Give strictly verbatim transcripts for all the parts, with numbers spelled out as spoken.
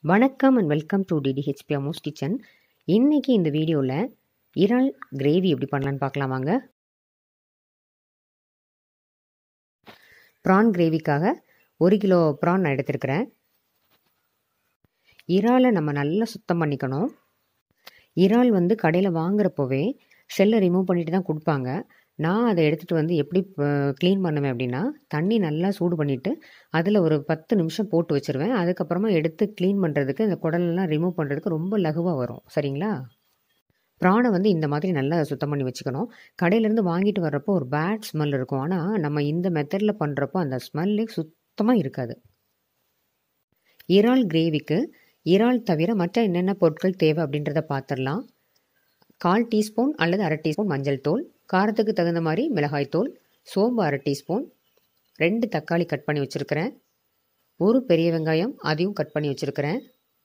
வணக்கம் and welcome to டிடிஹெச்பி Ammu's kitchen. இன்றைக்கி இந்த வீடியோவில் இறால் கிரேவி எப்படி பண்ணலான்னு பார்க்கலாம் வாங்க. ப்ரான் கிரேவிக்காக ஒரு கிலோ ப்ரான் நான் எடுத்துருக்கிறேன். இறாலை நம்ம நல்லா சுத்தம் பண்ணிக்கணும். இறால் வந்து கடையில் வாங்குறப்போவே ஷெல்லை ரிமூவ் பண்ணிட்டு தான் கொடுப்பாங்க. நான் அதை எடுத்துகிட்டு வந்து எப்படி க்ளீன் பண்ணுவேன் அப்படின்னா, தண்ணி நல்லா சூடு பண்ணிவிட்டு அதில் ஒரு பத்து நிமிஷம் போட்டு வச்சுருவேன். அதுக்கப்புறமா எடுத்து க்ளீன் பண்ணுறதுக்கு இந்த குடலெல்லாம் ரிமூவ் பண்ணுறதுக்கு ரொம்ப லகுவாக வரும். சரிங்களா? ப்ரானை வந்து இந்த மாதிரி நல்லா சுத்தம் பண்ணி வச்சுக்கணும். கடையிலேருந்து வாங்கிட்டு வர்றப்போ ஒரு பேட் ஸ்மெல் இருக்கும். ஆனால் நம்ம இந்த மெத்தடில் பண்ணுறப்போ அந்த ஸ்மெல்லே சுத்தமாக இருக்காது. இறால் கிரேவிக்கு இறால் தவிர மற்ற என்னென்ன பொருட்கள் தேவை அப்படின்றத பார்த்துடலாம். கால் டீஸ்பூன் அல்லது அரை டீஸ்பூன் மஞ்சள் தூள், காரத்துக்கு தகுந்த மாதிரி மிளகாய்த்தூள், சோம்பு அரை டீஸ்பூன், ரெண்டு தக்காளி கட் பண்ணி வச்சுருக்கிறேன், ஒரு பெரிய வெங்காயம் அதையும் கட் பண்ணி வச்சுருக்கிறேன்,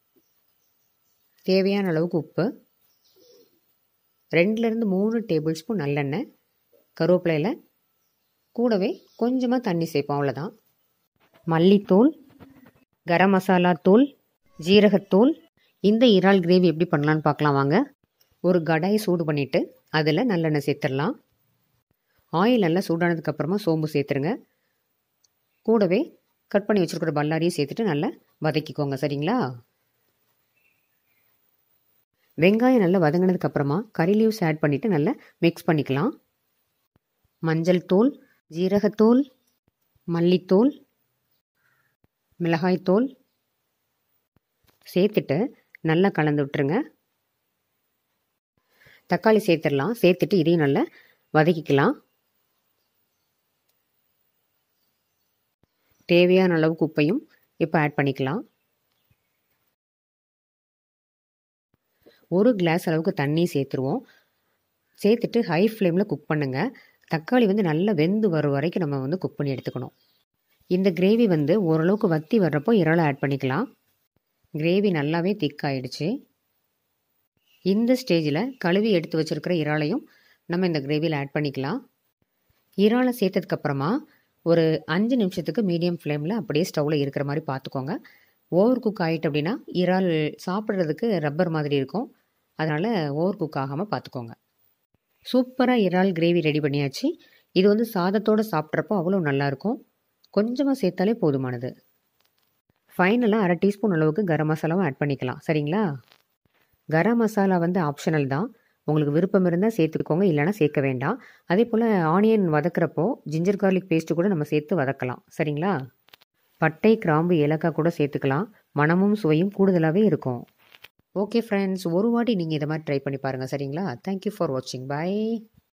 தேவையான அளவுக்கு உப்பு, ரெண்டுலேருந்து மூணு டேபிள் ஸ்பூன் நல்லெண்ணெய், கருவேப்பிலையில் கூடவே கொஞ்சமாக தண்ணி சேர்ப்போம், அவ்வளோதான். மல்லித்தூள், கரம் மசாலா தூள், ஜீரகத்தூள். இந்த இறால் கிரேவி எப்படி பண்ணலான்னு பார்க்கலாம் வாங்க. ஒரு கடாயை சூடு பண்ணிவிட்டு அதில் நல்லெண்ணெய் சேர்த்துடலாம். ஆயில் நல்லா சூடானதுக்கப்புறமா சோம்பு சேர்த்துருங்க. கூடவே கட் பண்ணி வச்சுருக்கிற பல்லாரியை சேர்த்துட்டு நல்லா வதக்கிக்கோங்க. சரிங்களா? வெங்காயம் நல்லா வதங்கினதுக்கப்புறமா கறி லீவ்ஸ் ஆட் பண்ணிவிட்டு நல்லா மிக்ஸ் பண்ணிக்கலாம். மஞ்சள் தூள், ஜீரகத்தூள், மல்லித்தூள், மிளகாய்த்தூள் சேர்த்துட்டு நல்லா கலந்து விட்டுருங்க. தக்காளி சேர்த்துடலாம். சேர்த்துட்டு இதையும் நல்லா வதக்கிக்கலாம். தேவையான அளவுக்கு உப்பையும் இப்போ ஆட் பண்ணிக்கலாம். ஒரு கிளாஸ் அளவுக்கு தண்ணி சேர்த்துருவோம். சேர்த்துட்டு ஹை ஃப்ளேமில் குக் பண்ணுங்கள். தக்காளி வந்து நல்லா வெந்து வர வரைக்கும் நம்ம வந்து குக் பண்ணி எடுத்துக்கணும். இந்த கிரேவி வந்து ஓரளவுக்கு வத்தி வர்றப்போ இறாலை ஆட் பண்ணிக்கலாம். கிரேவி நல்லாவே திக்காயிடுச்சு. இந்த ஸ்டேஜில் கழுவி எடுத்து வச்சுருக்கிற இறாலையும் நம்ம இந்த கிரேவியில் ஆட் பண்ணிக்கலாம். இறாலை சேர்த்ததுக்கப்புறமா ஒரு அஞ்சு நிமிஷத்துக்கு மீடியம் ஃப்ளேமில் அப்படியே ஸ்டவ்வில் இருக்கிற மாதிரி பார்த்துக்கோங்க. ஓவர் குக் ஆகிட்டு அப்படின்னா இறால் சாப்பிட்றதுக்கு ரப்பர் மாதிரி இருக்கும். அதனால் ஓவர் குக் ஆகாமல் பார்த்துக்கோங்க. சூப்பராக இறால் கிரேவி ரெடி பண்ணியாச்சு. இது வந்து சாதத்தோடு சாப்பிட்றப்போ அவ்வளோ நல்லாயிருக்கும். கொஞ்சமாக சேர்த்தாலே போதுமானது. ஃபைனலாக அரை டீஸ்பூன் அளவுக்கு கரம் மசாலாவும் ஆட் பண்ணிக்கலாம். சரிங்களா? கரம் மசாலா வந்து ஆப்ஷனல் தான். உங்களுக்கு விருப்பம் இருந்தால் சேர்த்துக்கோங்க, இல்லைனா சேர்க்க வேண்டாம். அதே போல் ஆனியன் வதக்கிறப்போ ஜிஞ்சர் கார்லிக் பேஸ்ட்டு கூட நம்ம சேர்த்து வதக்கலாம். சரிங்களா? பட்டை, கிராம்பு, ஏலக்காய் கூட சேர்த்துக்கலாம். மணமும் சுவையும் கூடுதலாகவே இருக்கும். ஓகே ஃப்ரெண்ட்ஸ், ஒரு வாட்டி நீங்கள் இதை மாதிரி ட்ரை பண்ணி பாருங்கள். சரிங்களா? தேங்க்யூ ஃபார் வாட்சிங். பை.